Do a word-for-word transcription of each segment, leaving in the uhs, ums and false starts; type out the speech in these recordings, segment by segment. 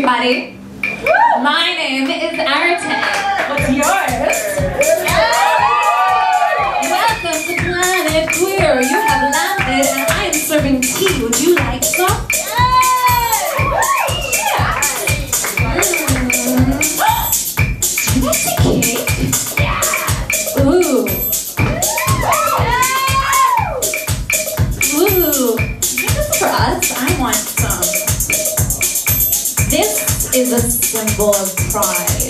everybody. My name is Arete. What's yours? Welcome to Planet Queer. You have landed and I am serving tea. Would you like some? Yeah. Mm. Do you want the cake? Yeah. Ooh. Ooh. This is for us. I want some. This is a symbol of pride.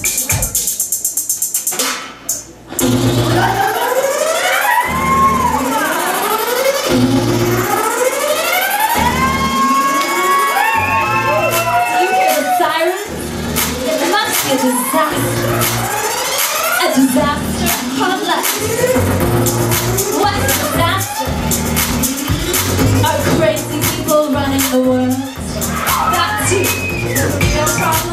You hear the sirens? It must be a disaster. A disaster? Hard luck. What a disaster? Are crazy people running the world? That's you. No problem?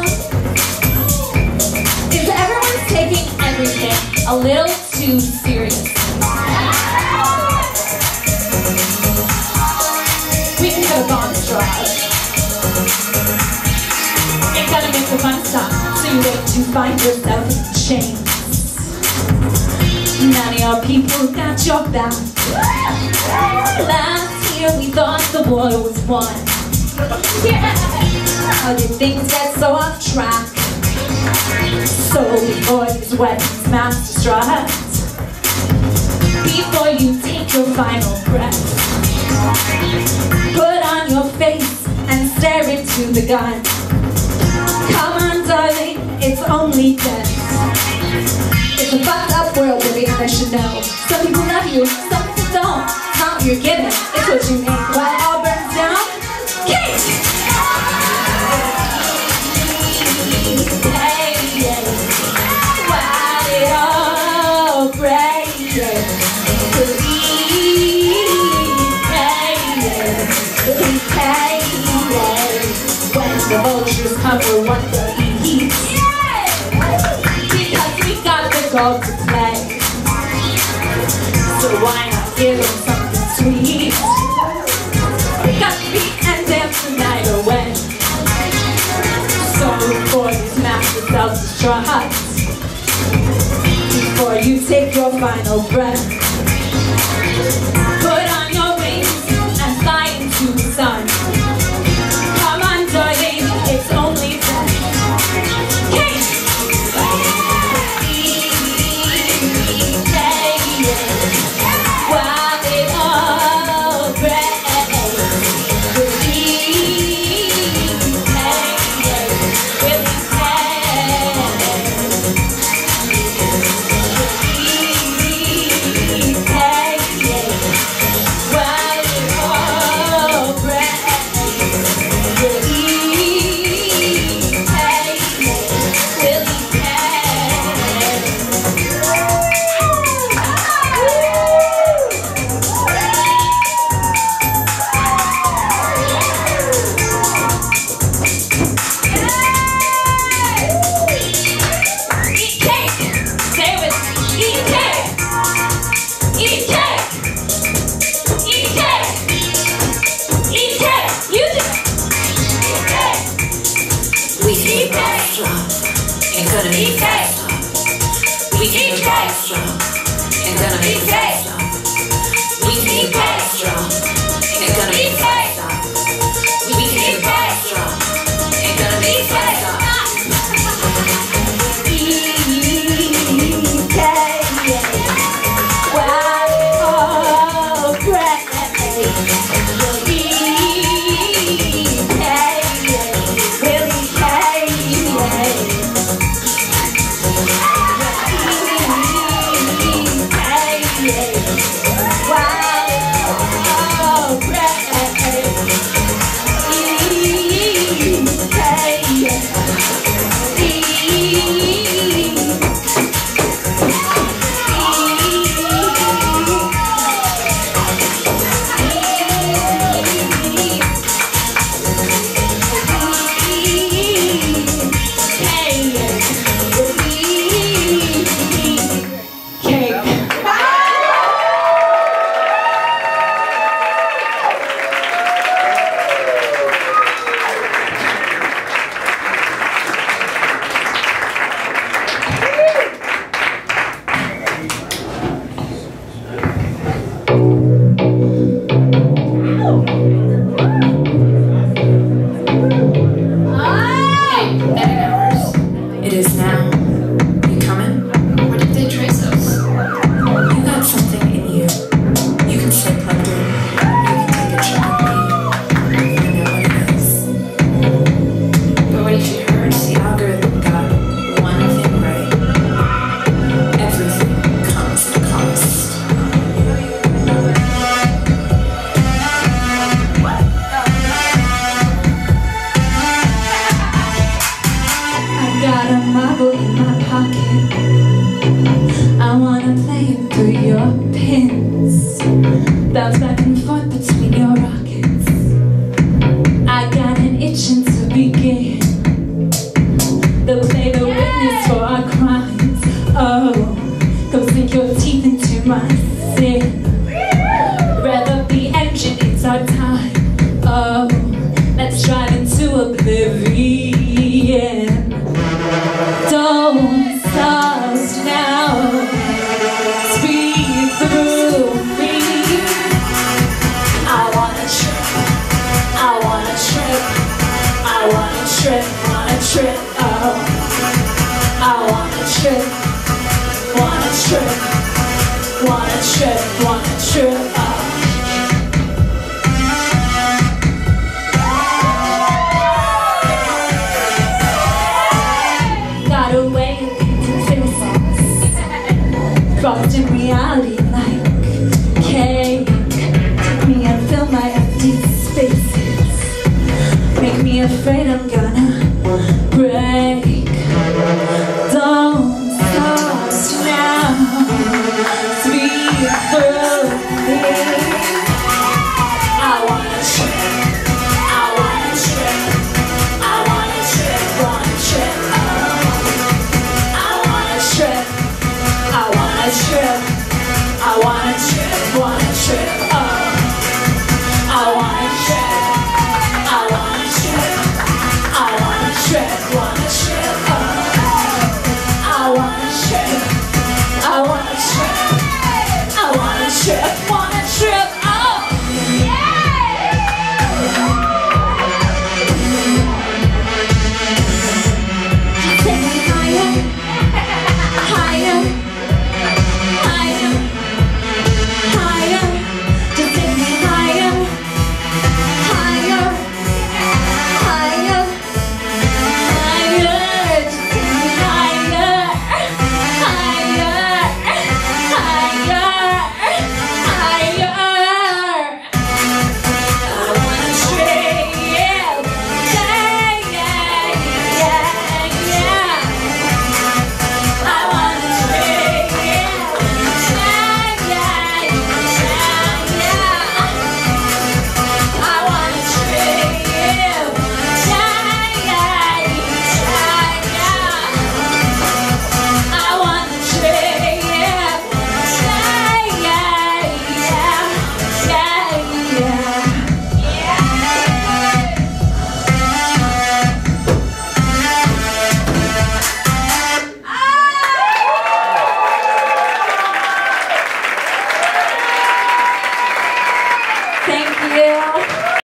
Is everyone taking everything a little too seriously? We can go bomb straws. Ain't gonna make the fun stop, so you wait to find yourself in chains. None of your people got your back. Last year we thought the war was won. Yeah. How did things get so off track? So before these weapons mass destruct, before you take your final breath, put on your face and stare into the gun. Come on, darling, it's only death. It's a fucked up world, baby, and I should know. Some people love you, some people don't. Not what you're given, it's what you make. While it all burns down, cake! The vultures cover what the eat. Because we got the gold to play. So why not give them something sweet? We got to beat and dance the night away. So before these masters self-destruct, before you take your final breath, put on your wings and fly into the sun. It's only that cake. While it all breaks, we'll be paid. We'll be paid. While it all breaks, we'll be Ain't gonna be fast. We can be fast strong. Ain't gonna be fast strong. We can be fast strong. Ain't gonna be fast strong. We can be fast strong. Ain't gonna be fast strong. While it all breaks, we'll be paid. We'll be paid. Bounce back and forth between your rockets. I got an itching to begin. They'll play the witness for our crimes. Oh, come sink your teeth into my sin. Rev up the engine, it's our time. Oh, let's drive into oblivion. Don't stop now. Speed through me. I wanna trip. I wanna trip. I wanna trip. Wanna trip. Oh, I wanna trip. Wanna trip. Wanna trip. Wanna trip. Oh. Crossed in reality like cake. Take me and fill my empty spaces. Make me afraid I'm gonna break. Don't stop now. Speed through me. I wanna trip. I wanna trip. I wanna trip. Wanna trip. Oh. I wanna trip. I wanna trip, I wanna trip, wanna trip, oh. I wanna trip, I wanna trip, I wanna trip, wanna trip, oh. I wanna trip, I wanna trip, I wanna trip, wanna trip, oh. Yeah! Take me higher, higher. Thank you.